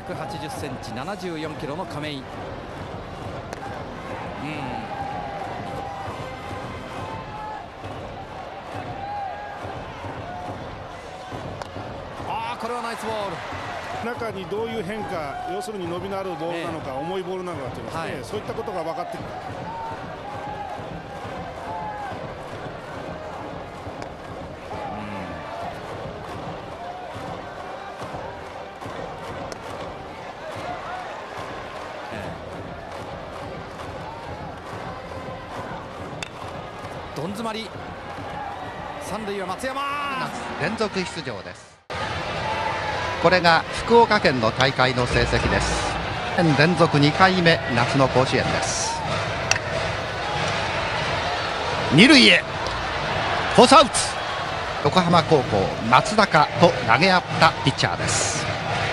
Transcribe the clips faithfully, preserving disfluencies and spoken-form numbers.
くはちじゅっセンチ、ななじゅうよんキロの亀井。うん、ああこれはナイスボール。 中にどういう変化、要するに伸びのあるボールなのか、えー、重いボールなのかといいますね、はい、そういったことが分かってくる。 どん詰まり、三塁は松山。 連続出場です。これが福岡県の大会の成績です。連続にかいめ夏の甲子園です。二塁へフォースアウト。横浜高校松坂と投げ合ったピッチャーです。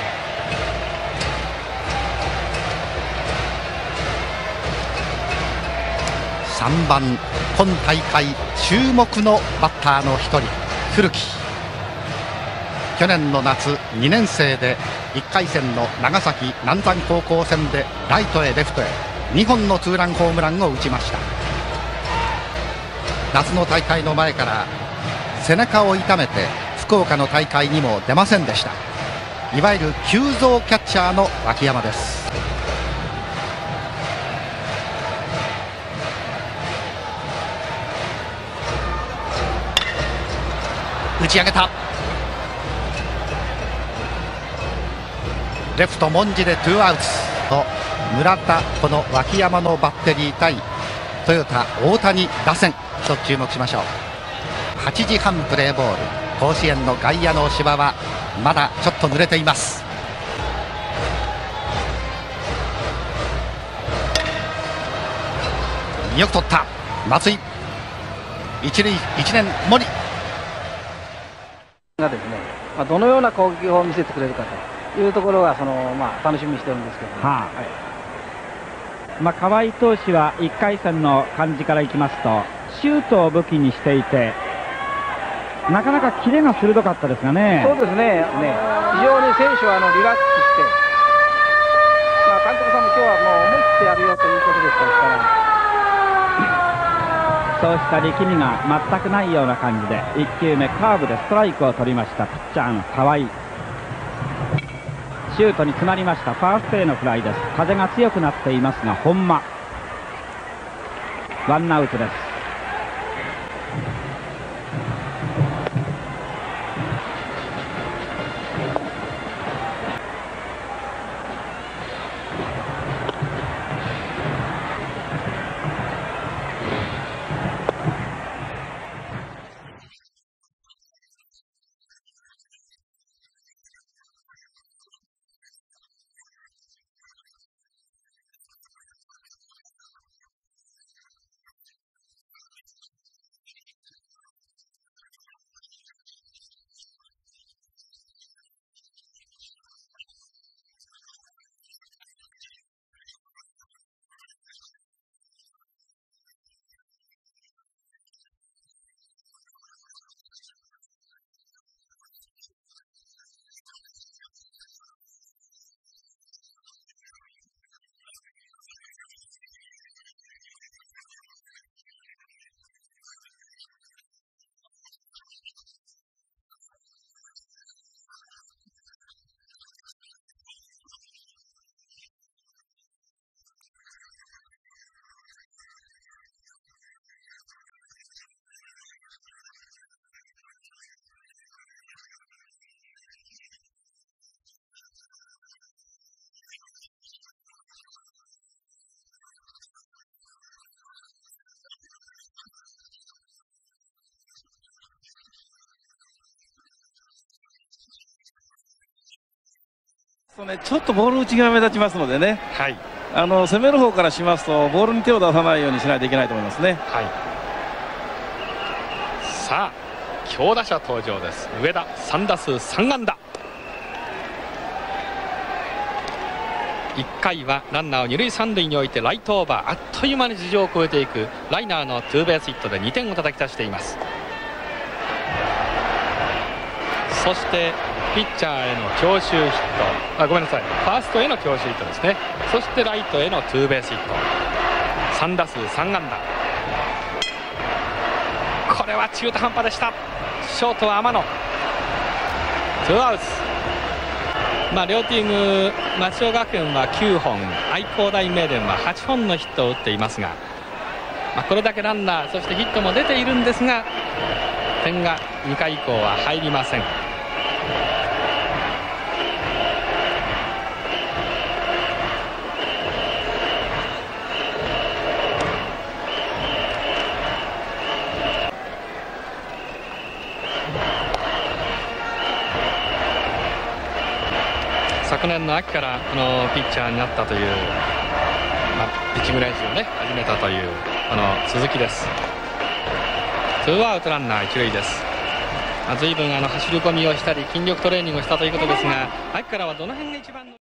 さんばん、今大会注目のバッターのひとり、古木。去年の夏にねん生でいっかい戦の長崎南山高校戦でライトへレフトへにほんのツーランホームランを打ちました。夏の大会の前から背中を痛めて福岡の大会にも出ませんでした。いわゆる急造キャッチャーの脇山です。打ち上げた。レフト文字でツーアウトと村田、この脇山のバッテリー対トヨタ大谷打線と注目しましょう。はちじはんプレーボール。甲子園の外野の芝はまだちょっと濡れています。よく取った松井。一塁一年森がですね、まあ、どのような攻撃を見せてくれるかというところがその、まあ、楽しみにしてるんですけど、ね、はあ、はい、 まあ、河合投手はいっかい戦の感じからいきますとシュートを武器にしていてなかなかキレが鋭かったですがね。 そうですね、ね非常に選手はあのリラックスして、まあ、監督さんも今日はもう思い切ってやるよということでしたからそうした力みが全くないような感じでいっ球目カーブでストライクを取りましたピッチャーの河合。シュートに詰まりました。ファーストへのフライです。風が強くなっていますが本間ワンアウトです。 ね、ちょっとボール打ちが目立ちますのでね、はい、あの攻める方からしますとボールに手を出さないようにしないといけないと思いますね。 はい、さあ強打者登場です。上田さん打数さん安打。いっかいはランナーを二塁三塁に置いてライトオーバー、あっという間に頭上を越えていくライナーのツーベースヒットでにてんを叩き出しています。そしてピッチャーへの強襲ヒット、あごめんなさい、ファーストへの強襲ヒットですね。そしてライトへのツーベースヒット、さん打数さん安打。これは中途半端でした。ショートは天野、ツーアウト。まあ、両チーム松尾学園はきゅうほん、愛工大名電ははっぽんのヒットを打っていますが、まあ、これだけランナーそしてヒットも出ているんですが、点がにかい以降は入りません。昨年の秋からこのピッチャーになったという、まあ、ピッチング練習を、ね、始めたというこの鈴木です。ツーアウトランナー一塁です。まあ、随分あの走り込みをしたり筋力トレーニングをしたということですが、秋からはどの辺が一番の